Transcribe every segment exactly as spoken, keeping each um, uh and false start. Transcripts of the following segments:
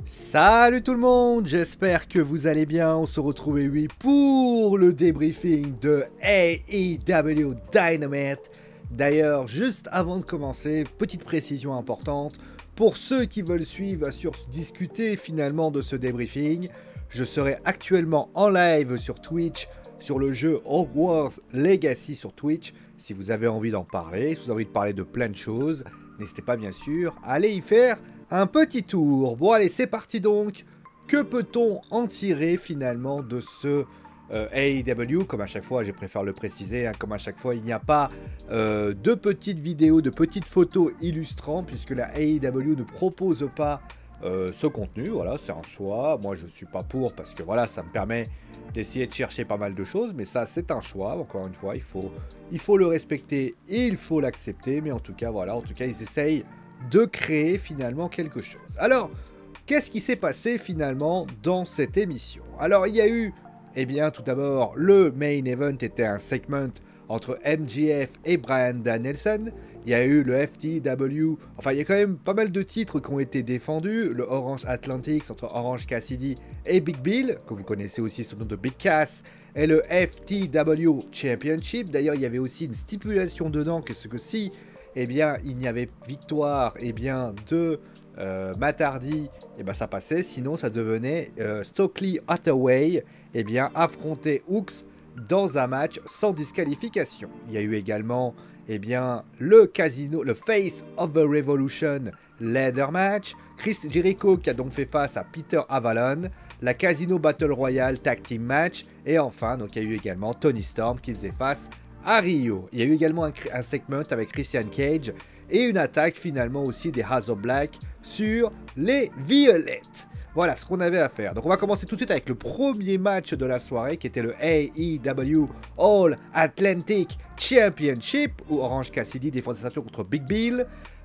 Salut tout le monde, j'espère que vous allez bien. On se retrouve oui pour le débriefing de A E W Dynamite. D'ailleurs, juste avant de commencer, petite précision importante. Pour ceux qui veulent suivre sur discuter finalement de ce débriefing, je serai actuellement en live sur Twitch sur le jeu Hogwarts Legacy sur Twitch. Si vous avez envie d'en parler, si vous avez envie de parler de plein de choses, n'hésitez pas bien sûr à aller y faire un petit tour. Bon allez, c'est parti donc. Que peut-on en tirer finalement de ce euh, A E W? Comme à chaque fois, je préfère le préciser, hein, comme à chaque fois, il n'y a pas euh, de petites vidéos, de petites photos illustrant, puisque la A E W ne propose pas euh, ce contenu. Voilà, c'est un choix. Moi, je ne suis pas pour, parce que voilà, ça me permet d'essayer de chercher pas mal de choses, mais ça, c'est un choix. Encore une fois, il faut, il faut le respecter et il faut l'accepter. Mais en tout cas, voilà, en tout cas, ils essayent de créer finalement quelque chose. Alors, qu'est-ce qui s'est passé finalement dans cette émission? Alors, il y a eu, eh bien, tout d'abord, le main event était un segment entre M J F et Bryan Danielson. Il y a eu le F T W, enfin, il y a quand même pas mal de titres qui ont été défendus. Le Orange Athletics entre Orange Cassidy et Big Bill, que vous connaissez aussi sous le nom de Big Cass, et le F T W Championship. D'ailleurs, il y avait aussi une stipulation dedans que ce que si eh bien, il n'y avait victoire eh bien, de euh, Matt Hardy, eh bien, ça passait. Sinon, ça devenait euh, Stokely Hathaway eh bien, affronter Hooks dans un match sans disqualification. Il y a eu également eh bien, le Casino, le Face of the Revolution Ladder Match. Chris Jericho qui a donc fait face à Peter Avalon. La Casino Battle Royale Tag Team Match. Et enfin, donc, il y a eu également Tony Storm qui faisait face à Rio. Il y a eu également un, un segment avec Christian Cage et une attaque finalement aussi des House of Black sur les Violettes. Voilà ce qu'on avait à faire. Donc on va commencer tout de suite avec le premier match de la soirée qui était le A E W All Atlantic Championship où Orange Cassidy défendait sa ceinture contre Big Bill.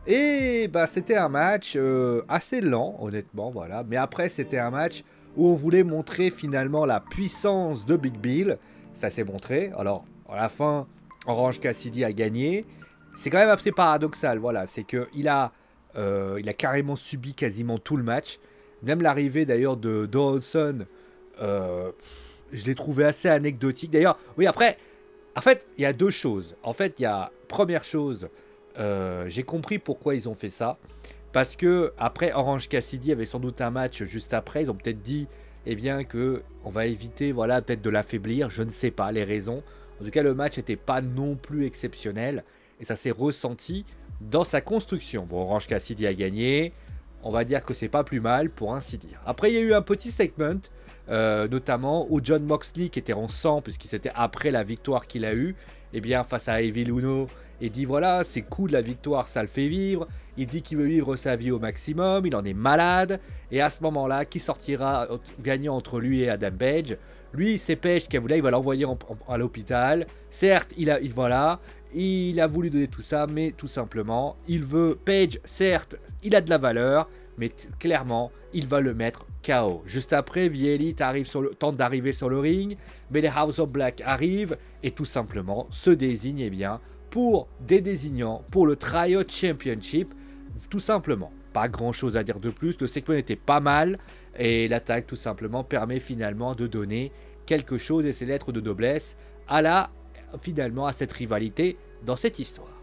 Et bah c'était un match euh, assez lent honnêtement, voilà. Mais après c'était un match où on voulait montrer finalement la puissance de Big Bill. Ça s'est montré. Alors à la fin, Orange Cassidy a gagné. C'est quand même assez paradoxal, voilà. C'est qu'il a, euh, il a carrément subi quasiment tout le match. Même l'arrivée d'ailleurs de Dawson, euh, je l'ai trouvé assez anecdotique. D'ailleurs, oui, après, en fait, il y a deux choses. En fait, il y a, première chose, euh, j'ai compris pourquoi ils ont fait ça. Parce que, après, Orange Cassidy avait sans doute un match juste après. Ils ont peut-être dit, eh bien, que on va éviter, voilà, peut-être de l'affaiblir. Je ne sais pas les raisons. En tout cas, le match n'était pas non plus exceptionnel. Et ça s'est ressenti dans sa construction. Bon, Orange Cassidy a gagné. On va dire que c'est pas plus mal, pour ainsi dire. Après, il y a eu un petit segment, euh, notamment où John Moxley, qui était en sang, puisque c'était après la victoire qu'il a eue, eh bien, face à Evil Uno, il dit voilà, c'est cool la victoire, ça le fait vivre. Il dit qu'il veut vivre sa vie au maximum, il en est malade. Et à ce moment-là, qui sortira gagnant entre lui et Adam Page? Lui, c'est Page qui a voulu, il va l'envoyer à l'hôpital. Certes, il a, il, voilà, il a voulu donner tout ça, mais tout simplement, il veut Page. Certes, il a de la valeur, mais clairement, il va le mettre K O. Juste après, The Elite arrive sur le, tente d'arriver sur le ring, mais les House of Black arrivent et tout simplement se désignent eh bien, pour des désignants pour le Tryout Championship. Tout simplement, pas grand chose à dire de plus. Le segment était pas mal. Et l'attaque tout simplement permet finalement de donner quelque chose et ses lettres de noblesse à la, finalement à cette rivalité dans cette histoire.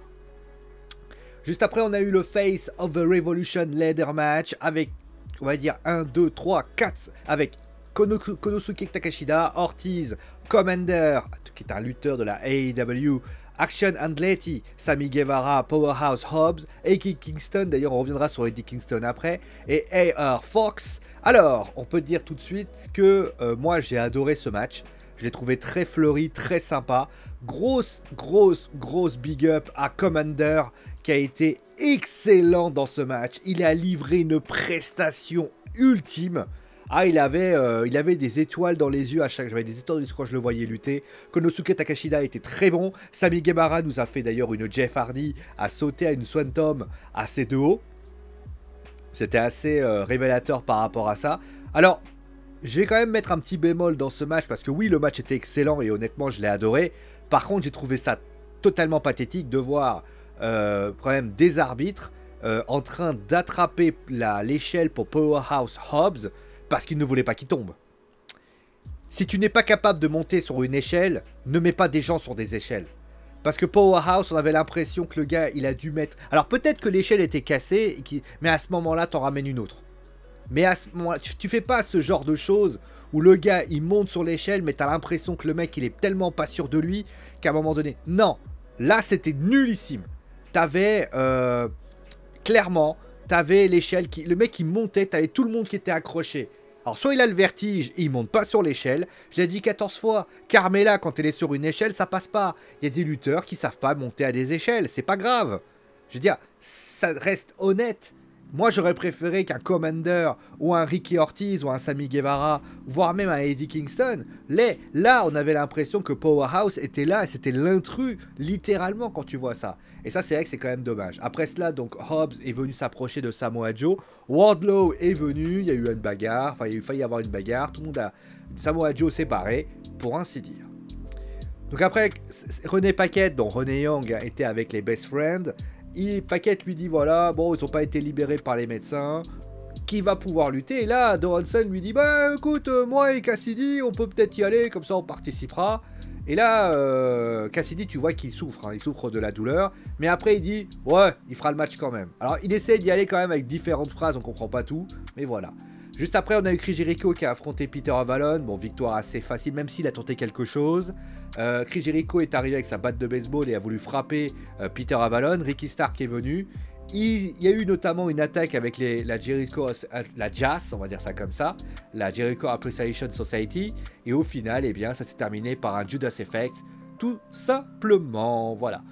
Juste après on a eu le Face of the Revolution Ladder Match avec on va dire un, deux, trois, quatre avec Konosuke Takeshita, Ortiz, Commander qui est un lutteur de la A E W, Action Andletti, Sammy Guevara, Powerhouse Hobbs, Eddie Kingston, d'ailleurs on reviendra sur Eddie Kingston après, et A R Fox. Alors, on peut dire tout de suite que euh, moi j'ai adoré ce match, je l'ai trouvé très fleuri, très sympa, grosse, grosse, grosse big up à Commander qui a été excellent dans ce match, il a livré une prestation ultime. Ah, il avait, euh, il avait des étoiles dans les yeux à chaque... J'avais des étoiles dans les yeux quand je le voyais lutter. Konosuke Takeshita était très bon. Sammy Guevara nous a fait d'ailleurs une Jeff Hardy à sauter à une Swanton assez de haut. C'était assez euh, révélateur par rapport à ça. Alors, je vais quand même mettre un petit bémol dans ce match parce que oui, le match était excellent et honnêtement, je l'ai adoré. Par contre, j'ai trouvé ça totalement pathétique de voir euh, quand même des arbitres euh, en train d'attraper l'échelle pour Powerhouse Hobbs parce qu'il ne voulait pas qu'il tombe. Si tu n'es pas capable de monter sur une échelle, ne mets pas des gens sur des échelles. Parce que Powerhouse, on avait l'impression que le gars, il a dû mettre... Alors peut-être que l'échelle était cassée, et qui... mais à ce moment-là, t'en ramènes une autre. Mais à ce moment-là, tu, tu fais pas ce genre de choses où le gars, il monte sur l'échelle, mais t'as l'impression que le mec, il est tellement pas sûr de lui qu'à un moment donné... Non, là, c'était nullissime. T'avais... Euh... Clairement, t'avais l'échelle qui... Le mec, il montait, t'avais tout le monde qui était accroché. Alors, soit il a le vertige et il monte pas sur l'échelle. Je l'ai dit quatorze fois. Carmella, quand elle est sur une échelle, ça passe pas. Il y a des lutteurs qui savent pas monter à des échelles. C'est pas grave. Je veux dire, ça reste honnête. Moi, j'aurais préféré qu'un Commander ou un Ricky Ortiz ou un Sammy Guevara, voire même un Eddie Kingston, les, là, on avait l'impression que Powerhouse était là et c'était l'intrus, littéralement, quand tu vois ça. Et ça, c'est vrai que c'est quand même dommage. Après cela, donc, Hobbs est venu s'approcher de Samoa Joe. Wardlow est venu, il y a eu une bagarre, enfin, il a failli y avoir une bagarre. Tout le monde a... Samoa Joe s'est barré, pour ainsi dire. Donc après, René Paquette, dont René Young était avec les Best Friends, il, Paquette lui dit, voilà, bon, ils n'ont pas été libérés par les médecins, qui va pouvoir lutter? Et là, Doranson lui dit, bah, écoute, euh, moi et Cassidy, on peut peut-être y aller, comme ça on participera. Et là, euh, Cassidy, tu vois qu'il souffre, hein, il souffre de la douleur. Mais après, il dit, ouais, il fera le match quand même. Alors, il essaie d'y aller quand même avec différentes phrases, on comprend pas tout, mais voilà. Juste après, on a eu Chris Jericho qui a affronté Peter Avalon. Bon, victoire assez facile, même s'il a tenté quelque chose. Euh, Chris Jericho est arrivé avec sa batte de baseball et a voulu frapper euh, Peter Avalon. Ricky Stark est venu. Il, il y a eu notamment une attaque avec les, la Jericho, la J A S, on va dire ça comme ça, la Jericho Appreciation Society. Et au final, eh bien, ça s'est terminé par un Judas Effect, tout simplement. Voilà.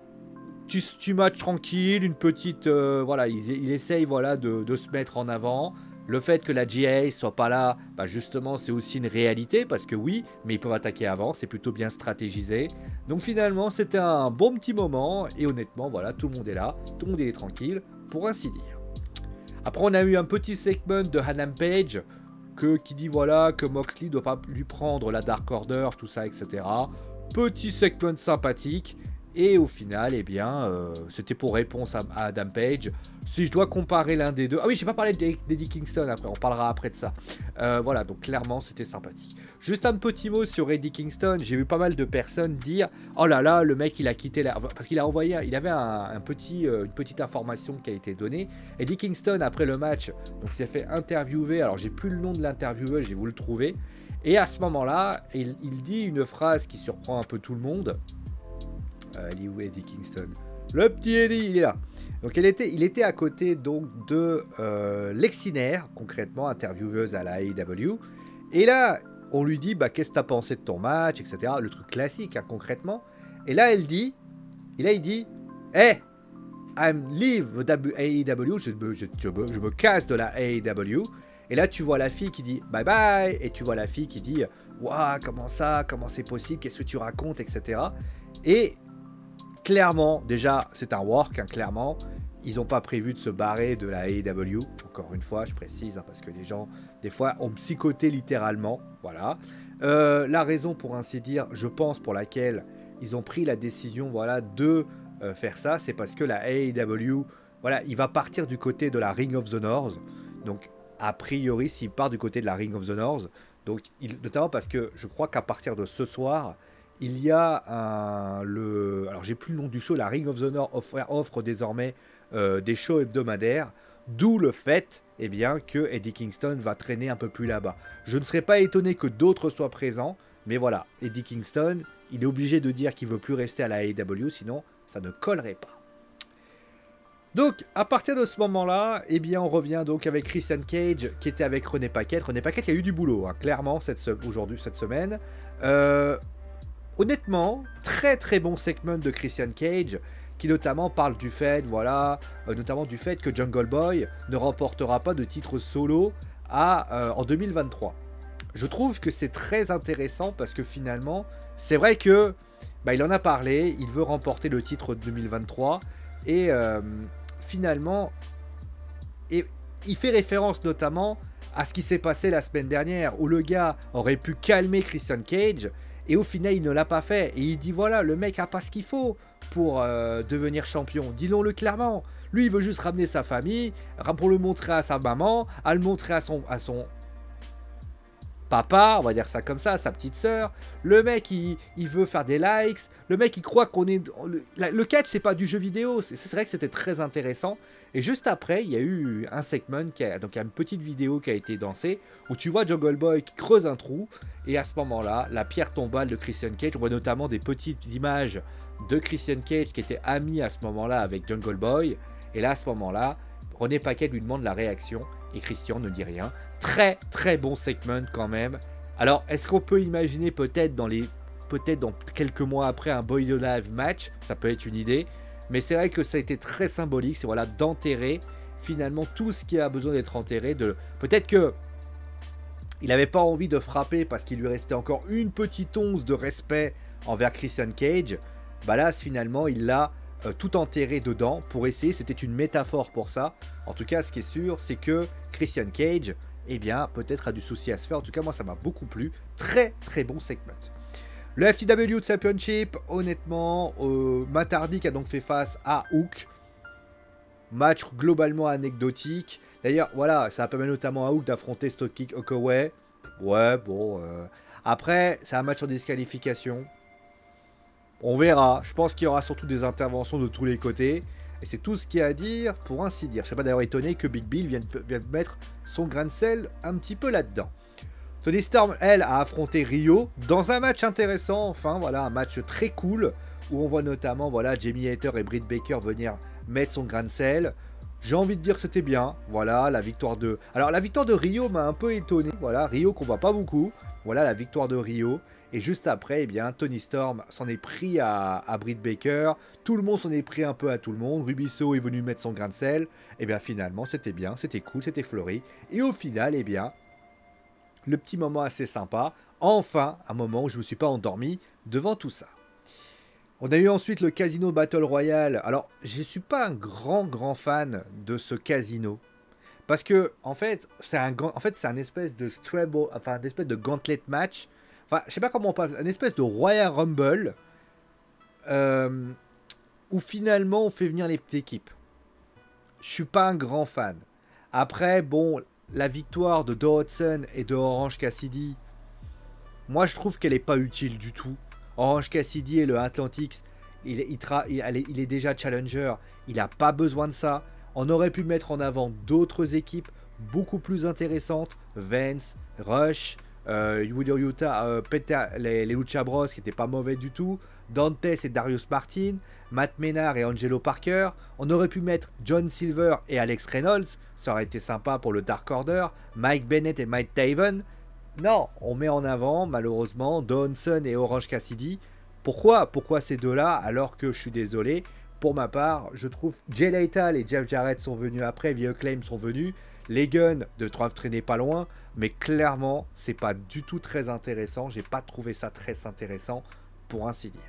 Tu, tu matches tranquille, une petite, euh, voilà, il, il essaye, voilà, de, de se mettre en avant. Le fait que la G A soit pas là, bah justement, c'est aussi une réalité, parce que oui, mais ils peuvent attaquer avant, c'est plutôt bien stratégisé. Donc finalement, c'était un bon petit moment, et honnêtement, voilà, tout le monde est là, tout le monde est tranquille, pour ainsi dire. Après, on a eu un petit segment de Hangman Page, que, qui dit, voilà, que Moxley doit pas lui prendre la Dark Order, tout ça, et cetera. Petit segment sympathique. Et au final, eh bien, euh, c'était pour réponse à, à Adam Page. Si je dois comparer l'un des deux... Ah oui, j'ai pas parlé d'Eddie Kingston après, on parlera après de ça. Euh, voilà, donc clairement, c'était sympathique. Juste un petit mot sur Eddie Kingston. J'ai vu pas mal de personnes dire « Oh là là, le mec, il a quitté la... » Parce qu'il a envoyé... Il avait un, un petit, euh, une petite information qui a été donnée. Eddie Kingston, après le match, donc s'est fait interviewer. Alors, j'ai plus le nom de l'intervieweur, je vais vous le trouver. Et à ce moment-là, il, il dit une phrase qui surprend un peu tout le monde. Euh, il est où Eddie Kingston? Le petit Eddie, il est là. Donc il était, il était à côté donc de euh, Lexiner, concrètement intervieweuse à la A E W. Et là, on lui dit, bah qu'est-ce que tu as pensé de ton match, et cetera. Le truc classique, hein, concrètement. Et là, elle dit, et là il dit, hey, I'm leave the A E W, je me, je, je, me, je me casse de la A E W. Et là, tu vois la fille qui dit bye bye, et tu vois la fille qui dit, waouh, comment ça, comment c'est possible, qu'est-ce que tu racontes, et cetera. Et clairement, déjà, c'est un work, hein, clairement. Ils n'ont pas prévu de se barrer de la A E W. Encore une fois, je précise, hein, parce que les gens, des fois, ont psychoté littéralement. Voilà. Euh, la raison, pour ainsi dire, je pense, pour laquelle ils ont pris la décision, voilà, de euh, faire ça, c'est parce que la A E W, voilà, il va partir du côté de la Ring of the North. Donc, a priori, s'il part du côté de la Ring of the North, donc, il, notamment parce que je crois qu'à partir de ce soir, il y a un, le, alors j'ai plus le nom du show, la Ring of the North offre, offre désormais euh, des shows hebdomadaires, d'où le fait, eh bien, que Eddie Kingston va traîner un peu plus là-bas. Je ne serais pas étonné que d'autres soient présents, mais voilà, Eddie Kingston, il est obligé de dire qu'il veut plus rester à la A E W, sinon ça ne collerait pas. Donc, à partir de ce moment-là, eh bien, on revient donc avec Christian Cage, qui était avec René Paquette. René Paquette qui a eu du boulot, hein, clairement, cette, aujourd'hui, cette semaine. Euh... Honnêtement, très très bon segment de Christian Cage, qui notamment parle du fait, voilà, euh, notamment du fait que Jungle Boy ne remportera pas de titre solo à, euh, en deux mille vingt-trois. Je trouve que c'est très intéressant parce que finalement, c'est vrai que bah, il en a parlé, il veut remporter le titre de deux mille vingt-trois et euh, finalement, et, il fait référence notamment à ce qui s'est passé la semaine dernière où le gars aurait pu calmer Christian Cage. Et au final, il ne l'a pas fait. Et il dit, voilà, le mec a pas ce qu'il faut pour euh, devenir champion. Dis-le-le clairement. Lui, il veut juste ramener sa famille pour le montrer à sa maman, à le montrer à son, à son papa, on va dire ça comme ça, à sa petite sœur. Le mec, il, il veut faire des likes. Le mec, il croit qu'on est... Le, le catch, c'est pas du jeu vidéo. C'est vrai que c'était très intéressant. Et juste après, il y a eu un segment, qui a, donc il y a une petite vidéo qui a été dansée, où tu vois Jungle Boy qui creuse un trou. Et à ce moment-là, la pierre tombale de Christian Cage, on voit notamment des petites images de Christian Cage qui était ami à ce moment-là avec Jungle Boy. Et là, à ce moment-là, René Paquet lui demande la réaction. Et Christian ne dit rien. Très très bon segment quand même. Alors est-ce qu'on peut imaginer peut-être dans les peut-être dans quelques mois après un Boy Live match, ça peut être une idée, mais c'est vrai que ça a été très symbolique, c'est voilà d'enterrer finalement tout ce qui a besoin d'être enterré. De peut-être que il n'avait pas envie de frapper parce qu'il lui restait encore une petite once de respect envers Christian Cage. Bah là finalement il l'a euh, tout enterré dedans pour essayer. C'était une métaphore pour ça. En tout cas, ce qui est sûr, c'est que Christian Cage, eh bien, peut-être a du souci à se faire. En tout cas, moi, ça m'a beaucoup plu. Très, très bon segment. Le F T W Championship, honnêtement, euh, Matt Hardy qui a donc fait face à Hook. Match globalement anecdotique. D'ailleurs, voilà, ça a permis notamment à Hook d'affronter Stockkick Okaway. Ouais, bon. Euh... Après, c'est un match en disqualification. On verra. Je pense qu'il y aura surtout des interventions de tous les côtés. Et c'est tout ce qu'il y a à dire, pour ainsi dire. Je ne serais pas d'ailleurs étonné que Big Bill vienne, vienne mettre son grain de sel un petit peu là-dedans. Toni Storm, elle, a affronté Rio dans un match intéressant. Enfin, voilà, un match très cool. Où on voit notamment, voilà, Jamie Hayter et Britt Baker venir mettre son grain de sel. J'ai envie de dire que c'était bien. Voilà, la victoire de... Alors, la victoire de Rio m'a un peu étonné. Voilà, Rio qu'on voit pas beaucoup. Voilà, la victoire de Rio. Et juste après, eh bien, Toni Storm s'en est pris à, à Britt Baker. Tout le monde s'en est pris un peu à tout le monde. Rubisso est venu mettre son grain de sel. Et bien finalement, c'était bien, c'était cool, c'était fleuri. Et au final, eh bien, le petit moment assez sympa. Enfin, un moment où je ne me suis pas endormi devant tout ça. On a eu ensuite le Casino Battle Royale. Alors, je ne suis pas un grand, grand fan de ce casino. Parce que, en fait, c'est un, en fait, c'est un espèce de Scrabble, enfin, un espèce de gauntlet match. Enfin, je sais pas comment on parle, une espèce de Royal Rumble euh, où finalement on fait venir les petites équipes. Je suis pas un grand fan. Après, bon, la victoire de Doe Hudson et de Orange Cassidy, moi je trouve qu'elle est pas utile du tout. Orange Cassidy et le Atlantics, il, il, il, il est déjà challenger, il a pas besoin de ça. On aurait pu mettre en avant d'autres équipes beaucoup plus intéressantes, Vance, Rush. Euh, Utah, euh, Peter, les, les Lucha Bros qui n'étaient pas mauvais du tout, Dantes et Darius Martin, Matt Menard et Angelo Parker. On aurait pu mettre John Silver et Alex Reynolds, ça aurait été sympa pour le Dark Order, Mike Bennett et Mike Taven. Non, on met en avant malheureusement Dawson et Orange Cassidy. Pourquoi Pourquoi ces deux-là alors que je suis désolé, pour ma part, je trouve Jay Lethal et Jeff Jarrett sont venus après, The Acclaim sont venus. Les guns de doivent traîner pas loin, mais clairement, c'est pas du tout très intéressant. J'ai pas trouvé ça très intéressant, pour ainsi dire.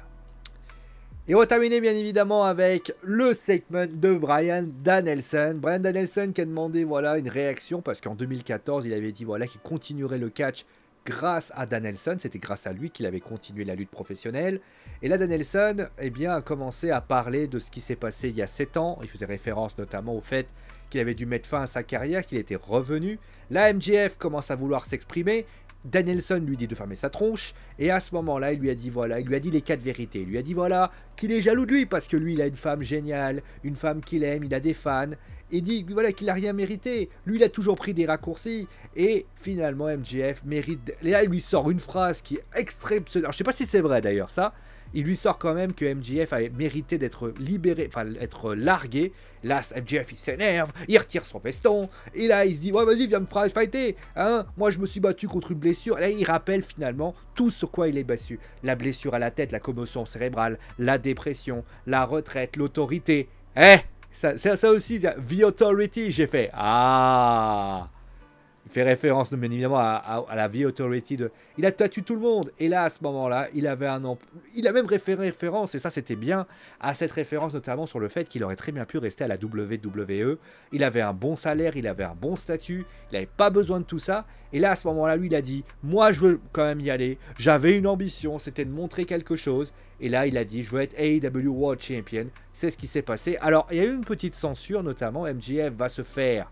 Et on va terminer bien évidemment avec le segment de Bryan Danielson. Bryan Danielson qui a demandé voilà, une réaction, parce qu'en deux mille quatorze, il avait dit voilà, qu'il continuerait le catch grâce à Danielson. C'était grâce à lui qu'il avait continué la lutte professionnelle. Et là, Danielson eh bien, a commencé à parler de ce qui s'est passé il y a sept ans. Il faisait référence notamment au fait qu'il avait dû mettre fin à sa carrière, qu'il était revenu. La M J F commence à vouloir s'exprimer. Danielson lui dit de fermer sa tronche. Et à ce moment-là, il lui a dit voilà, il lui a dit les quatre vérités. Il lui a dit voilà, qu'il est jaloux de lui parce que lui, il a une femme géniale, une femme qu'il aime, il a des fans. Et dit voilà qu'il n'a rien mérité. Lui, il a toujours pris des raccourcis. Et finalement, M J F mérite. Et là, il lui sort une phrase qui est extrêmement. Alors, je sais pas si c'est vrai d'ailleurs, ça. Il lui sort quand même que M J F avait mérité d'être libéré, enfin, être largué. Là, M J F, il s'énerve, il retire son veston. Et là, il se dit ouais, vas-y, viens me fighter. Hein, moi, je me suis battu contre une blessure. Et là, il rappelle finalement tout sur quoi il est battu. La blessure à la tête, la commotion cérébrale, la dépression, la retraite, l'autorité. Eh, ça, ça aussi, The Authority, j'ai fait. Ah, Il fait référence bien évidemment à, à, à la V Authority de... Il a battu tout le monde. Et là, à ce moment-là, il avait un emp... Il a même référé référence, et ça c'était bien, à cette référence notamment sur le fait qu'il aurait très bien pu rester à la W W E. Il avait un bon salaire, il avait un bon statut, il n'avait pas besoin de tout ça. Et là, à ce moment-là, lui, il a dit, moi, je veux quand même y aller. J'avais une ambition, c'était de montrer quelque chose. Et là, il a dit, je veux être A E W World Champion. C'est ce qui s'est passé. Alors, il y a eu une petite censure, notamment, M J F va se faire...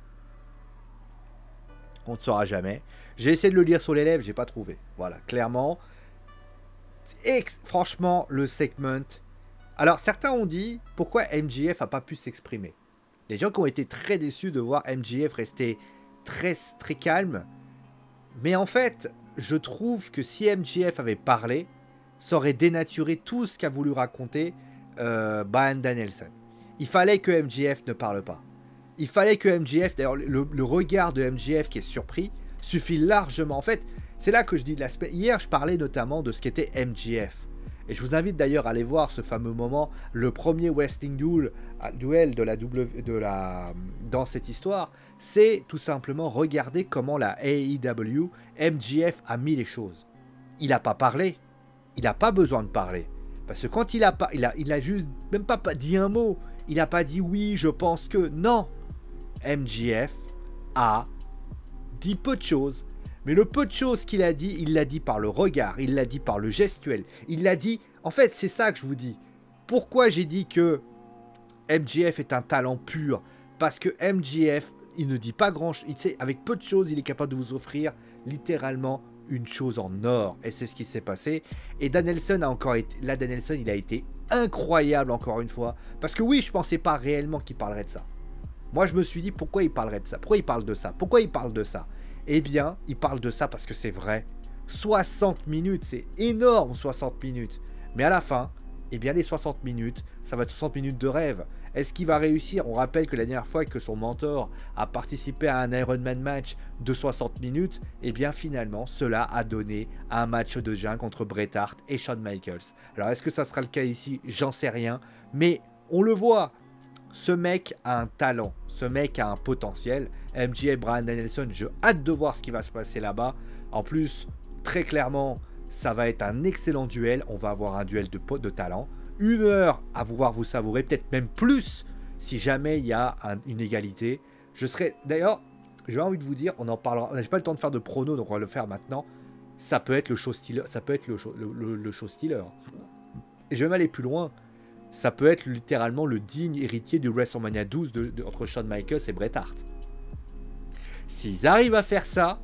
On ne saura jamais. J'ai essayé de le lire sur les lèvres, j'ai pas trouvé. Voilà, clairement. Et franchement, le segment... Alors, certains ont dit, pourquoi M J F a pas pu s'exprimer? Les gens qui ont été très déçus de voir M J F rester très, très calme. Mais en fait, je trouve que si M J F avait parlé, ça aurait dénaturé tout ce qu'a voulu raconter euh, Bryan Danielson. Il fallait que M J F ne parle pas. Il fallait que M J F, d'ailleurs le, le regard de M J F qui est surpris, suffit largement. En fait, c'est là que je dis de l'aspect. Hier, je parlais notamment de ce qu'était M J F. Et je vous invite d'ailleurs à aller voir ce fameux moment, le premier wrestling duel, duel de la W, de la, dans cette histoire. C'est tout simplement regarder comment la A E W, M J F a mis les choses. Il n'a pas parlé. Il n'a pas besoin de parler. Parce que quand il a, pas, il a, il a juste même pas, pas dit un mot. Il n'a pas dit oui, je pense que. Non. M J F a dit peu de choses, mais le peu de choses qu'il a dit, il l'a dit par le regard, il l'a dit par le gestuel, il l'a dit... En fait, c'est ça que je vous dis. Pourquoi j'ai dit que M J F est un talent pur? Parce que M J F, il ne dit pas grand-chose. Avec peu de choses, il est capable de vous offrir littéralement une chose en or. Et c'est ce qui s'est passé. Et Danielson a encore été... Là, Danielson, il a été incroyable encore une fois. Parce que oui, je pensais pas réellement qu'il parlerait de ça. Moi, je me suis dit, pourquoi il parlerait de ça? Pourquoi il parle de ça? Pourquoi il parle de ça? Eh bien, il parle de ça parce que c'est vrai. soixante minutes, c'est énorme, soixante minutes. Mais à la fin, eh bien, les soixante minutes, ça va être soixante minutes de rêve. Est-ce qu'il va réussir? On rappelle que la dernière fois que son mentor a participé à un Ironman match de soixante minutes, eh bien, finalement, cela a donné un match de jungle contre Bret Hart et Shawn Michaels. Alors, est-ce que ça sera le cas ici? J'en sais rien. Mais on le voit. Ce mec a un talent, ce mec a un potentiel. M J F, Bryan Danielson, j'ai hâte de voir ce qui va se passer là-bas. En plus, très clairement, ça va être un excellent duel. On va avoir un duel de, de talent. Une heure à pouvoir vous savourer, peut-être même plus, si jamais il y a un, une égalité. Je serais, d'ailleurs, j'ai envie de vous dire, on en parlera. J'ai pas le temps de faire de prono, donc on va le faire maintenant. Ça peut être le show stealer, ça peut être le show, le, le, le show stealer. Et je vais même aller plus loin. Ça peut être littéralement le digne héritier du WrestleMania douze de, de, entre Shawn Michaels et Bret Hart. S'ils arrivent à faire ça,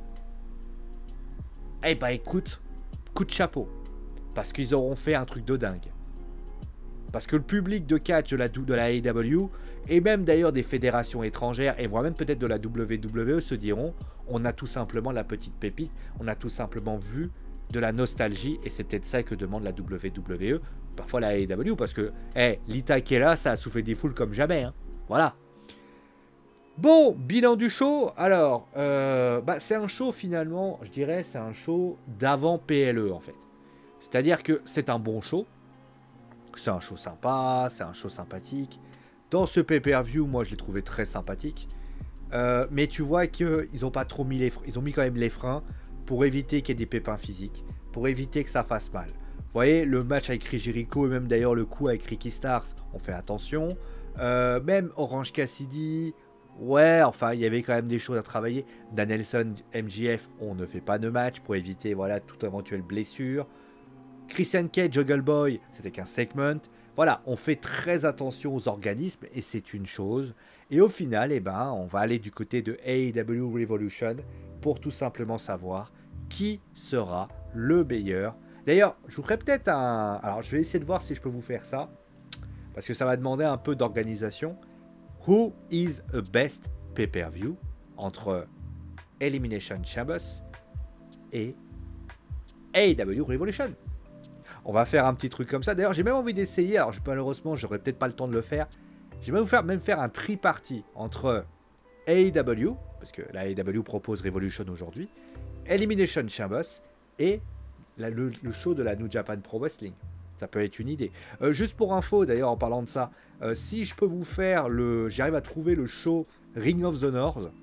eh ben écoute, coup de chapeau. Parce qu'ils auront fait un truc de dingue. Parce que le public de catch de la, de la A E W, et même d'ailleurs des fédérations étrangères, et voire même peut-être de la W W E, se diront, on a tout simplement la petite pépite, on a tout simplement vu de la nostalgie, et c'est peut-être ça que demande la W W E, parfois la A E W, parce que, hey, Lita qui est là, ça a soufflé des foules comme jamais, hein. Voilà. Bon, bilan du show, alors, euh, bah, c'est un show finalement, je dirais, c'est un show d'avant P L E en fait. C'est-à-dire que c'est un bon show, c'est un show sympa, c'est un show sympathique. Dans ce pay-per-view, moi je l'ai trouvé très sympathique, euh, mais tu vois qu'ils n'ont pas trop mis les freins, ils ont mis quand même les freins pour éviter qu'il y ait des pépins physiques, pour éviter que ça fasse mal. Vous voyez, le match avec Chris Jericho et même d'ailleurs le coup avec Ricky Starks, on fait attention. Euh, même Orange Cassidy, ouais, enfin, il y avait quand même des choses à travailler. Danielson, M J F, on ne fait pas de match pour éviter, voilà, toute éventuelle blessure. Christian Cage, Juggle Boy, c'était qu'un segment. Voilà, on fait très attention aux organismes et c'est une chose. Et au final, eh ben, on va aller du côté de A E W Revolution pour tout simplement savoir qui sera le meilleur. D'ailleurs, je vous ferai peut-être un... Alors, je vais essayer de voir si je peux vous faire ça. Parce que ça va demander un peu d'organisation. Who is a best pay-per-view entre Elimination Chamber et A E W Revolution. On va faire un petit truc comme ça. D'ailleurs, j'ai même envie d'essayer. Alors, malheureusement, j'aurais peut-être pas le temps de le faire. J'aimerais vous faire même faire un tri-party entre A E W, parce que la A E W propose Revolution aujourd'hui, Elimination Chamber et la, le, le show de la New Japan Pro Wrestling. Ça peut être une idée. Euh, juste pour info, d'ailleurs, en parlant de ça, euh, si je peux vous faire le... J'arrive à trouver le show Ring of the North,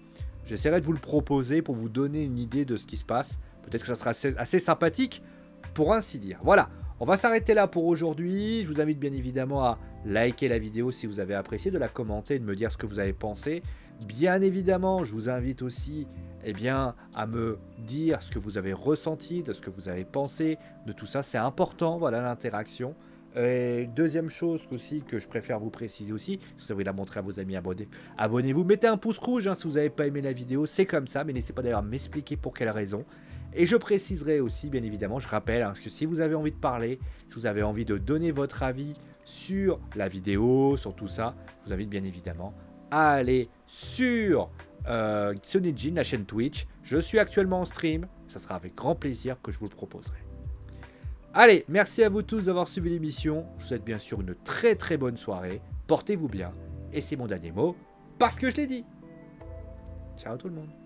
j'essaierai de vous le proposer pour vous donner une idée de ce qui se passe. Peut-être que ça sera assez, assez sympathique, pour ainsi dire. Voilà, on va s'arrêter là pour aujourd'hui. Je vous invite bien évidemment à liker la vidéo si vous avez apprécié, de la commenter, de me dire ce que vous avez pensé. Bien évidemment, je vous invite aussi eh bien, à me dire ce que vous avez ressenti, de ce que vous avez pensé, de tout ça. C'est important, voilà, l'interaction. Et deuxième chose aussi que je préfère vous préciser aussi, si vous avez la montrer à vos amis, abonnez, abonnez-vous, mettez un pouce rouge hein, si vous n'avez pas aimé la vidéo, c'est comme ça, mais n'hésitez pas d'ailleurs à m'expliquer pour quelle raison. Et je préciserai aussi, bien évidemment, je rappelle, hein, que si vous avez envie de parler, si vous avez envie de donner votre avis sur la vidéo, sur tout ça, je vous invite bien évidemment à aller sur euh, Sonijin, la chaîne Twitch. Je suis actuellement en stream, ça sera avec grand plaisir que je vous le proposerai. Allez, merci à vous tous d'avoir suivi l'émission. Je vous souhaite bien sûr une très très bonne soirée. Portez-vous bien. Et c'est mon dernier mot, parce que je l'ai dit. Ciao tout le monde.